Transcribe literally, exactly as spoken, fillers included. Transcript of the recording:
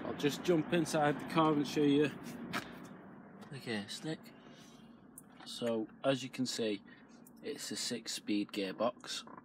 I'll just jump inside the car and show you the gear stick. So as you can see, it's a six speed gearbox.